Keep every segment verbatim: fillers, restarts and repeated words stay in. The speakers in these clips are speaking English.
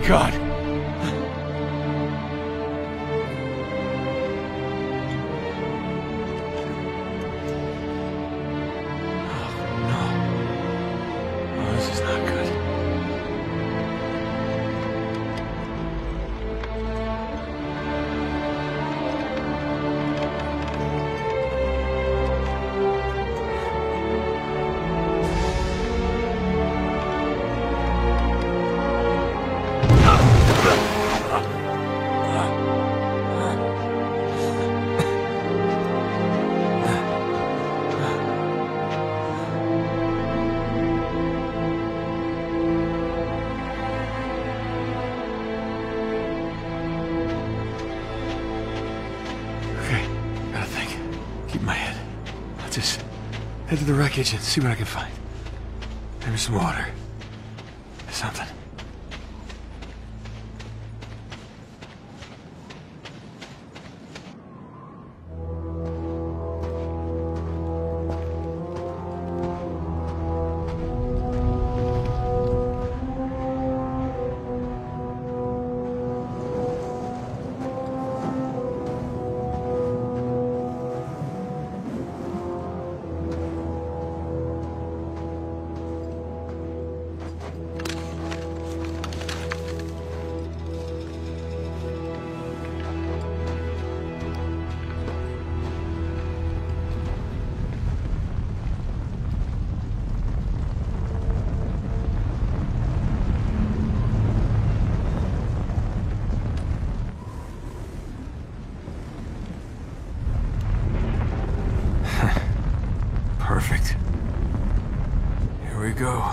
God. Head to the wreckage and see what I can find. Maybe some water. Something. Perfect. Here we go.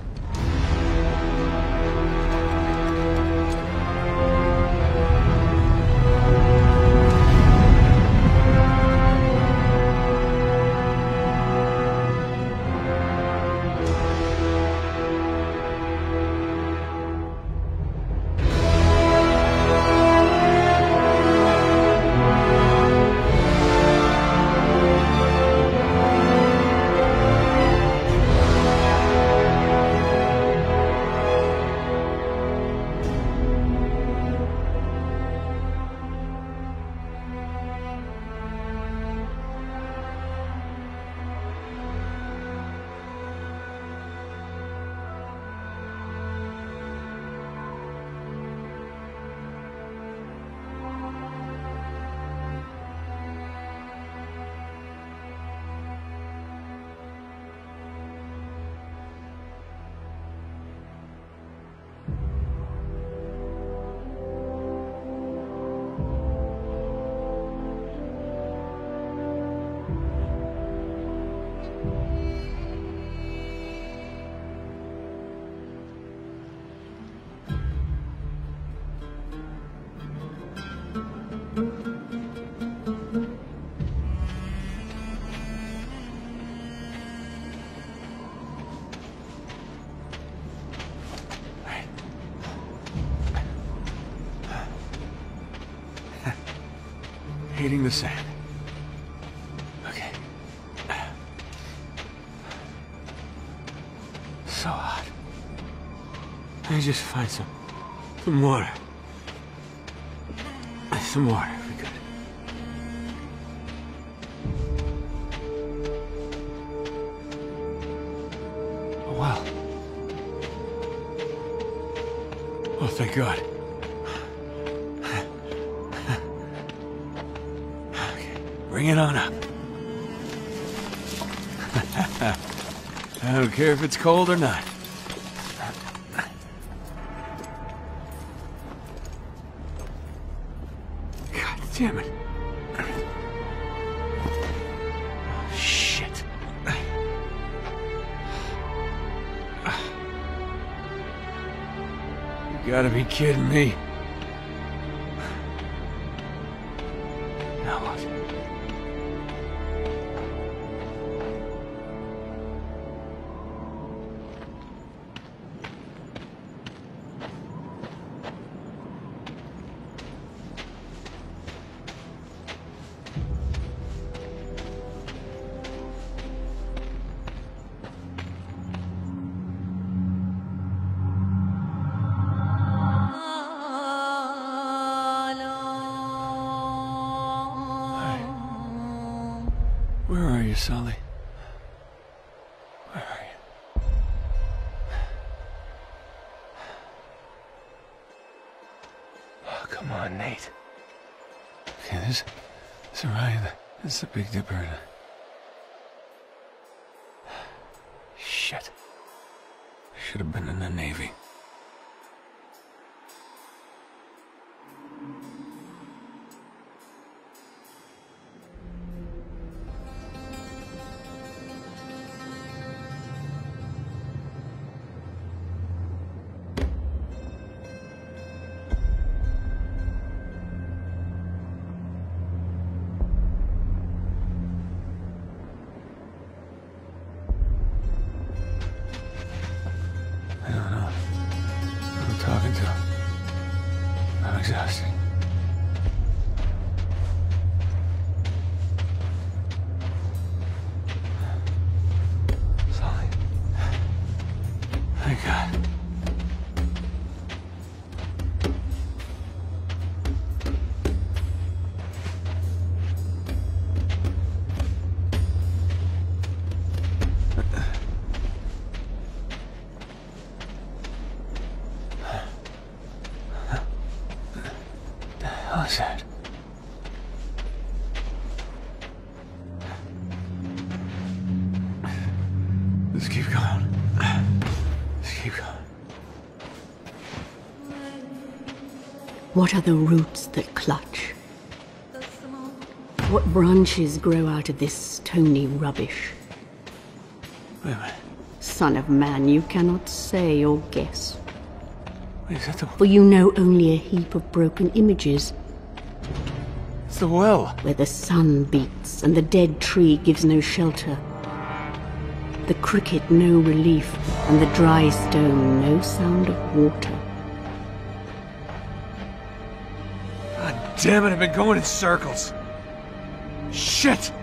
Hitting the sand. Okay. So hot. Let me just find some... some water. Some water, if we could. Oh, well. Oh, thank God. Bring it on up. I don't care if it's cold or not. God damn it. Oh, shit. You gotta be kidding me. Now what? Sully? Where are you? Oh, come on, Nate. Okay, this... This Orion, this is the Big Dipper. Shit. Should have been in the Navy. Talking to. I'm exhausted. Sully. Thank God. What's that? Let's keep going. Let's keep going. What are the roots that clutch? What branches grow out of this stony rubbish? Wait a minute. Son of man, you cannot say or guess. Wait, is that the... For you know only a heap of broken images, It's the well. where the sun beats and the dead tree gives no shelter, the cricket no relief, and the dry stone no sound of water. God damn it, I've been going in circles. Shit!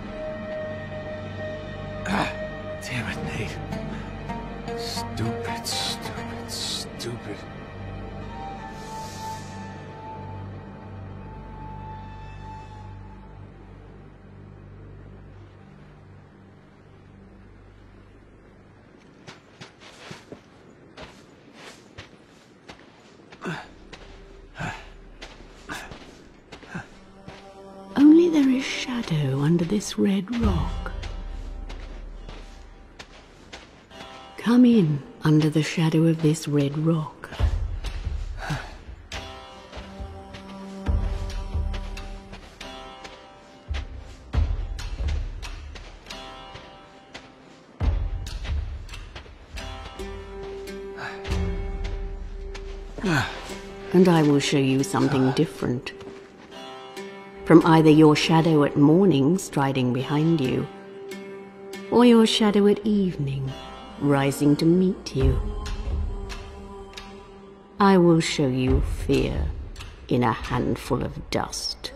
Ah, damn it, Nate. Stupid, stupid, stupid. Only there is shadow under this red rock. Come in under the shadow of this red rock. And I will show you something different. From either your shadow at morning striding behind you, or your shadow at evening rising to meet you. I will show you fear in a handful of dust.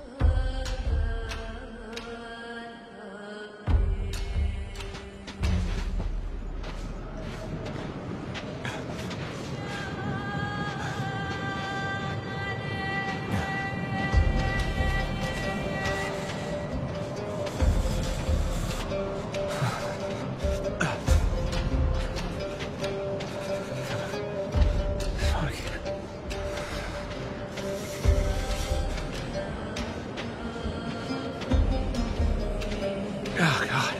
Oh, God.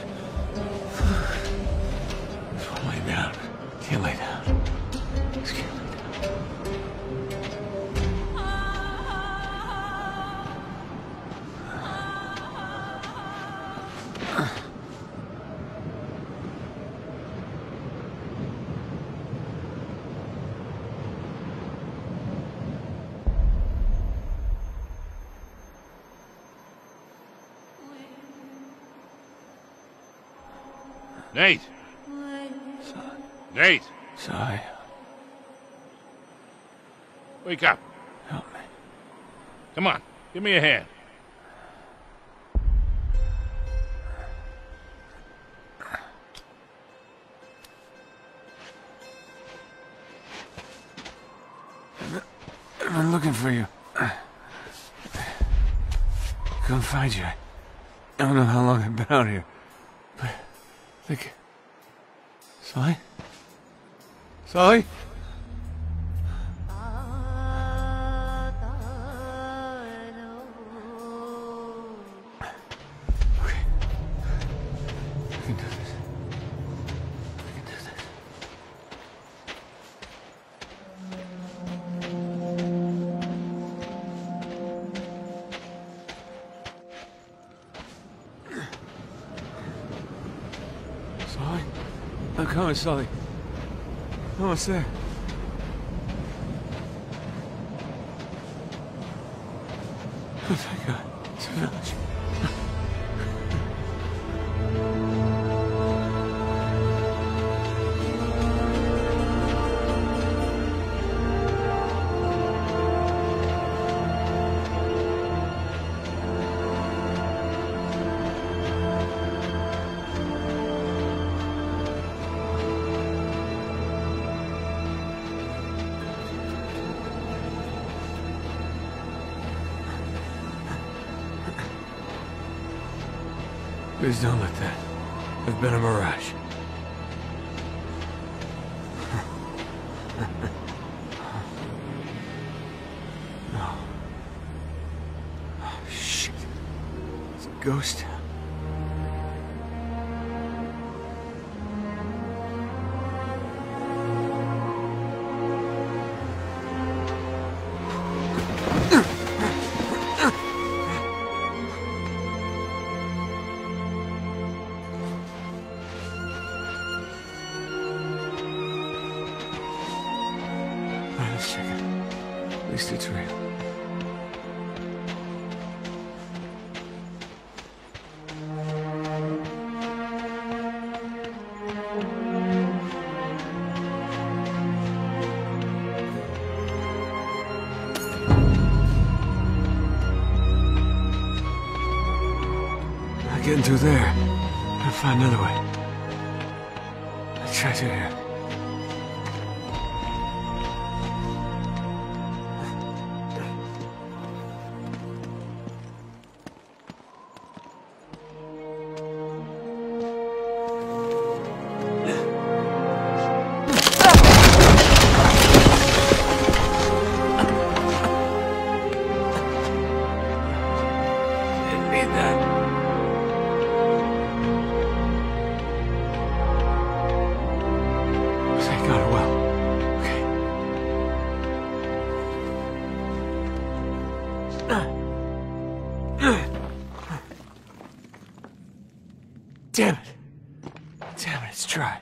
Just want to lay down. Can't lay down. Just can't lay down. Nate! Son. Nate! Sorry. Wake up. Help me. Come on, give me a hand. I've been looking for you. Couldn't find you. I don't know how long I've been out here, but think... Sully? Sully? Okay. I can do this. I can do this. Sully? I'm coming, Sully. Almost there. Oh, thank God. It's a village. Please don't let that have been a mirage. No. Oh, shit. It's a ghost town. Let's check it. At least it's real. Not getting through there. Gotta find another way. Let's try through here. Damn it. Damn it, it's dry.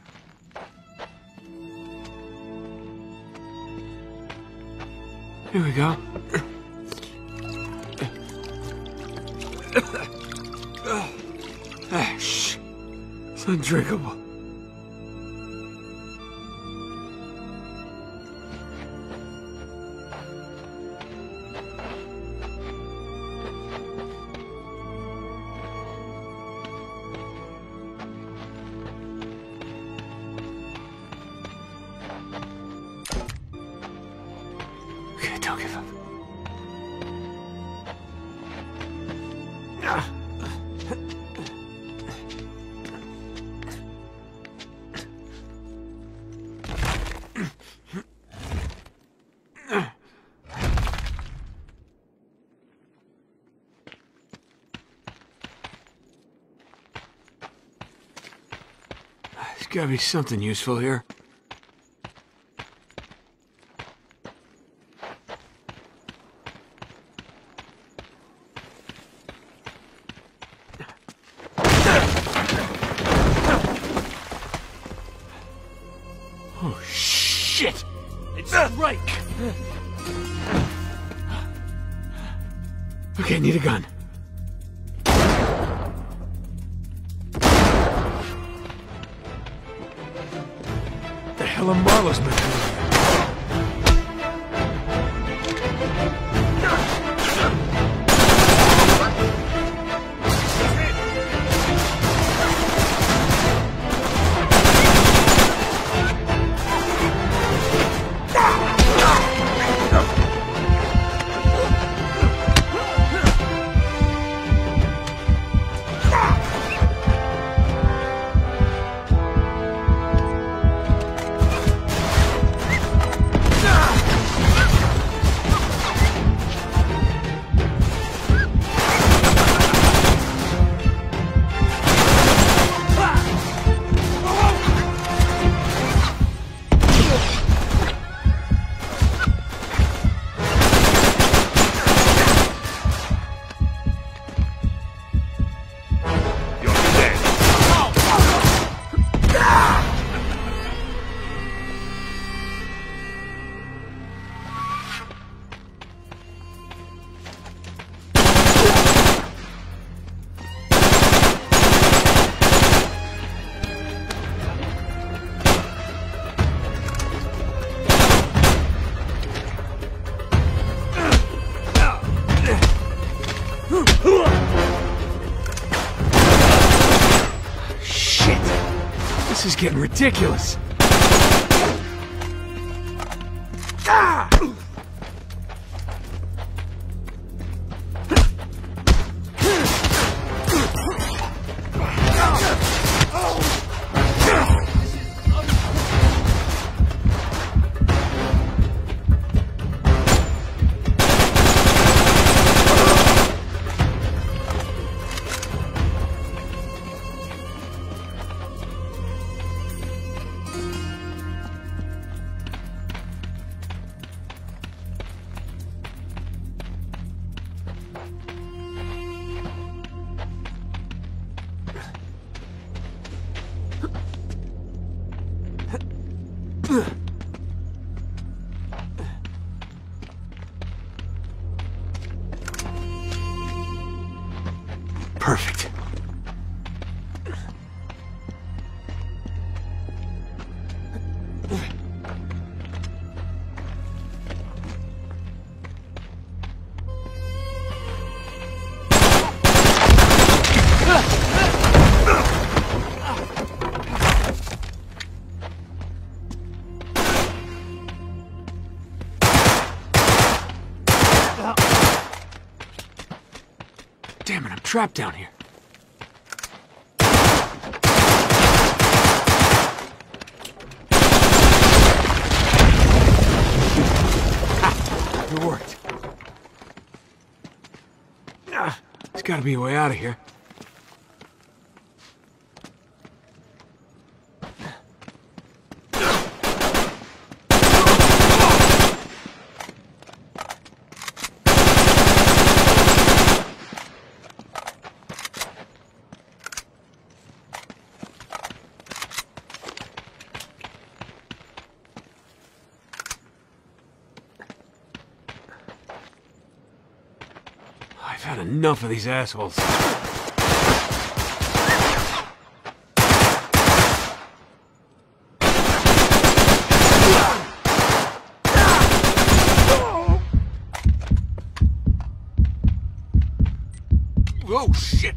Here we go. Ah, shh. It's undrinkable. Okay, don't give up. Ah. There's gotta be something useful here. Oh, shit! It's right! Okay, need a gun. The hell are Marlowe's men doing here? getting ridiculous. Ah! Perfect. Damn it, I'm trapped down here. Ha! It worked. Ah, there's gotta be a way out of here. I've had enough of these assholes. Oh, shit!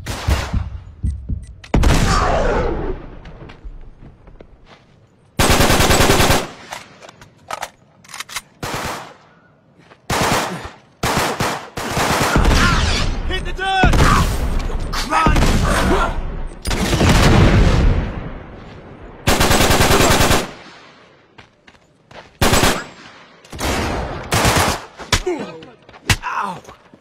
Ow!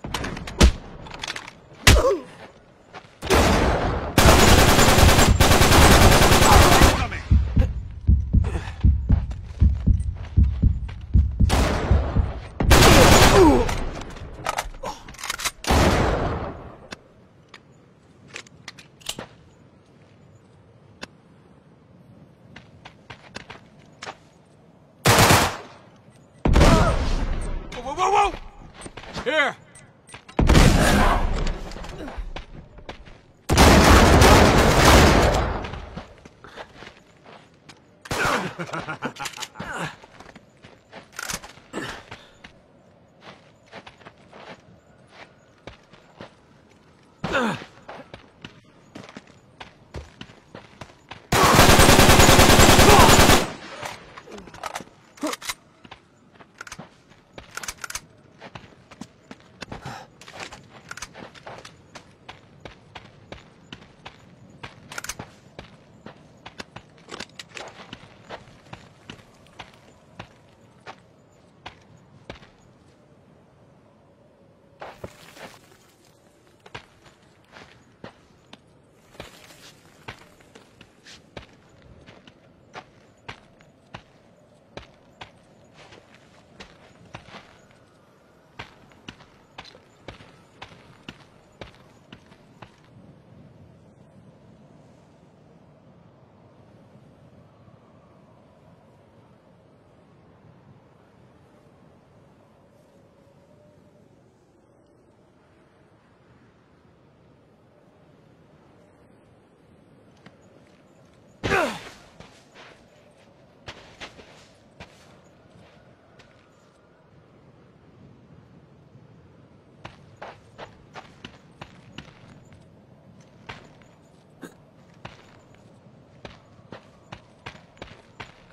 Whoa, whoa, whoa! Here!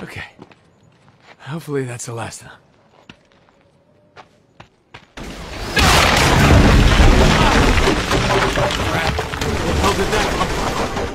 Okay. Hopefully that's the last time. Crap. Where the hell did that come from?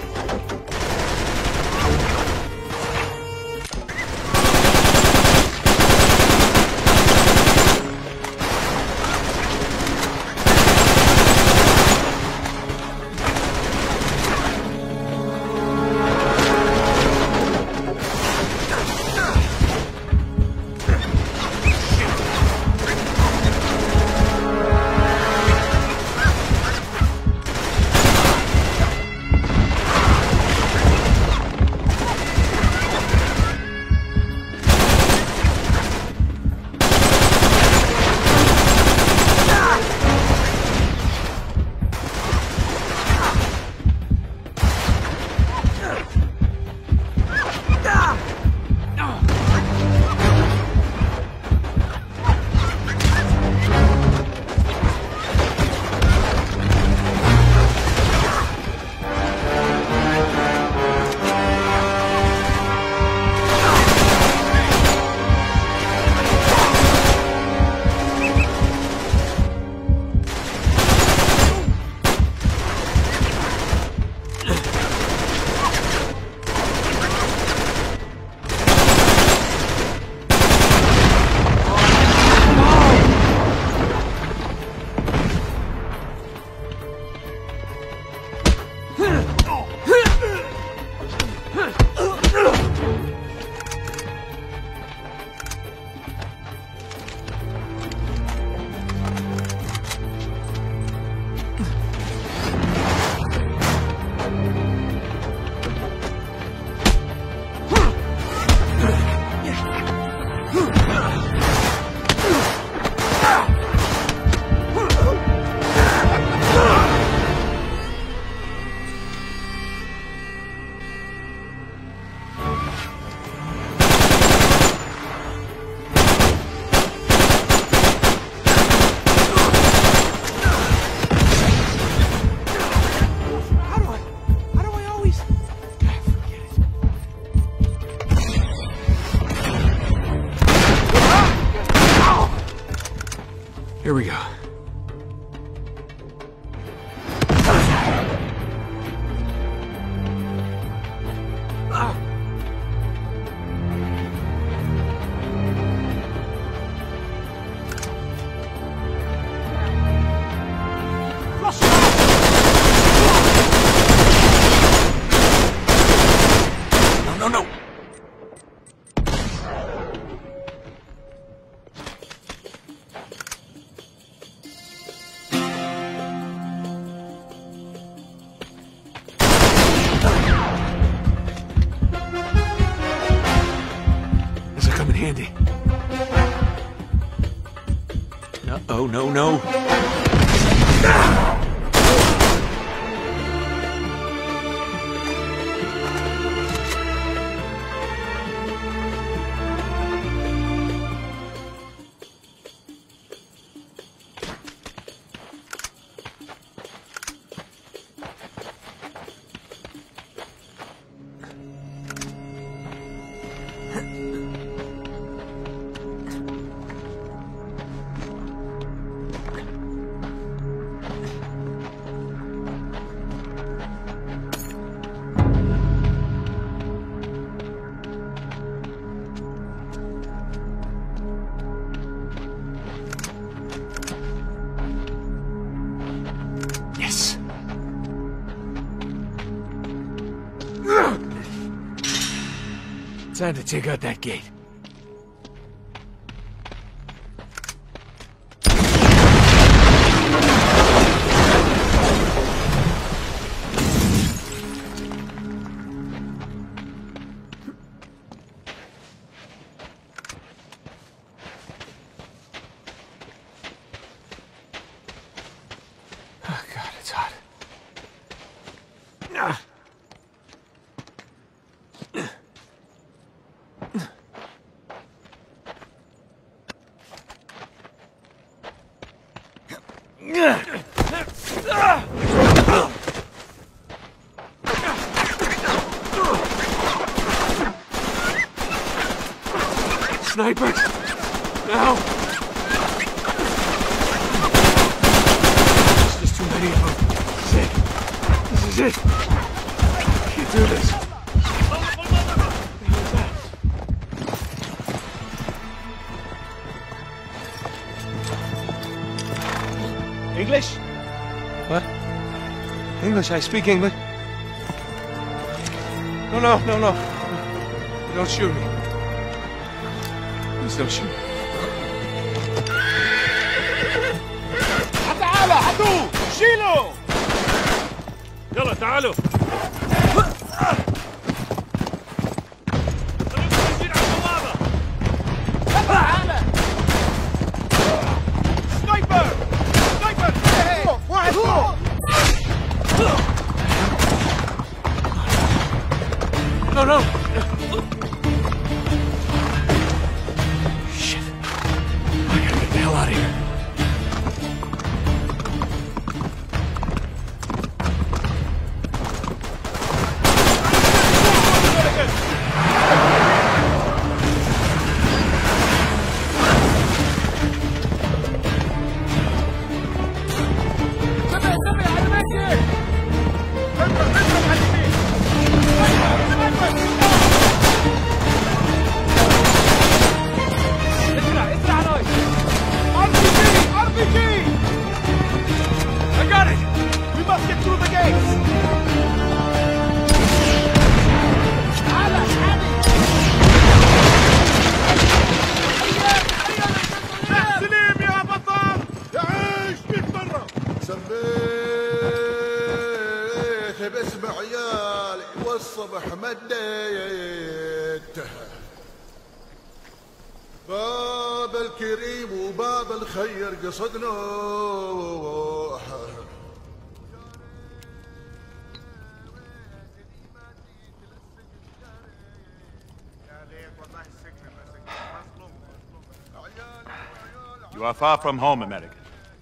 Here we go. No, no, no! Handy. No, oh, no, no. Time to take out that gate. Oh God, it's hot. Ah. snipers! Now! There's just too many of them. This is it. This is it. I can't do this. English? What? English, I speak English. No, no, no, no. Don't shoot me. Please don't shoot me. تعال عدو شيله يلا تعالوا سنايبر سنايبر واحد فوق No, no. Shit. I gotta get the hell out of here. والصبح مديت باب الكريم وباب الخير قصدنا You are far from home, American.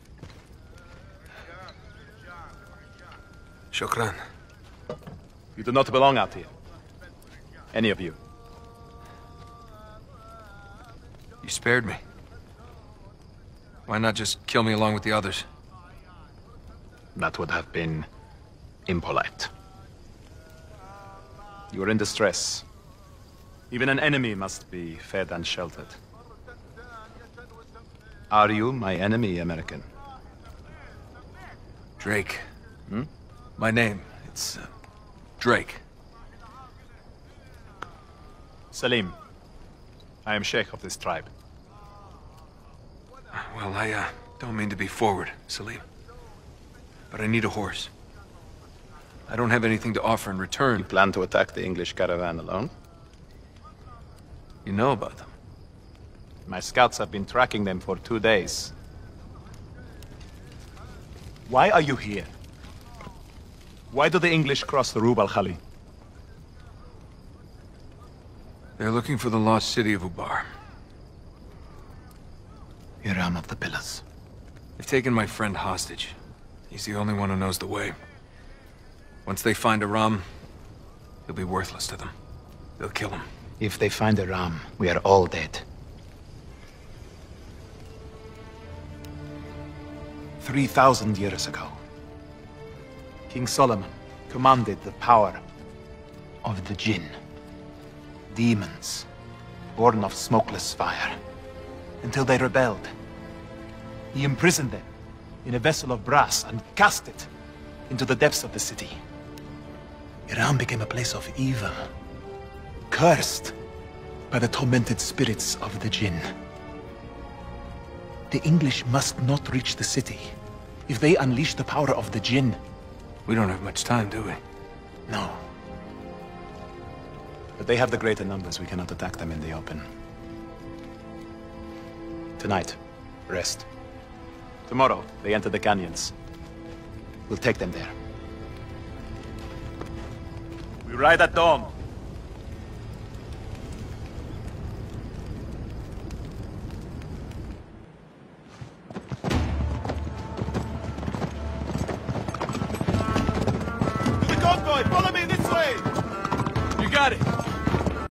Shukran. You do not belong out here. Any of you. You spared me. Why not just kill me along with the others? That would have been impolite. You are in distress. Even an enemy must be fed and sheltered. Are you my enemy, American? Drake. Hmm? My name, it's uh, Drake. Salim. I am Sheikh of this tribe. Well, I uh, don't mean to be forward, Salim. But I need a horse. I don't have anything to offer in return. You plan to attack the English caravan alone? You know about them. My scouts have been tracking them for two days. Why are you here? Why do the English cross the Rub al-Khali? They're looking for the lost city of Ubar. Hiram of the Pillars. They've taken my friend hostage. He's the only one who knows the way. Once they find Aram, he'll be worthless to them. They'll kill him. If they find Aram, we are all dead. Three thousand years ago, King Solomon commanded the power of the Jinn. Demons, born of smokeless fire, until they rebelled. He imprisoned them in a vessel of brass and cast it into the depths of the city. Iran became a place of evil, cursed by the tormented spirits of the Jinn. The English must not reach the city. If they unleash the power of the Jinn... We don't have much time, do we? No. But they have the greater numbers. We cannot attack them in the open. Tonight, rest. Tomorrow, they enter the canyons. We'll take them there. We ride at dawn. To the convoy! Follow me this way! You got it!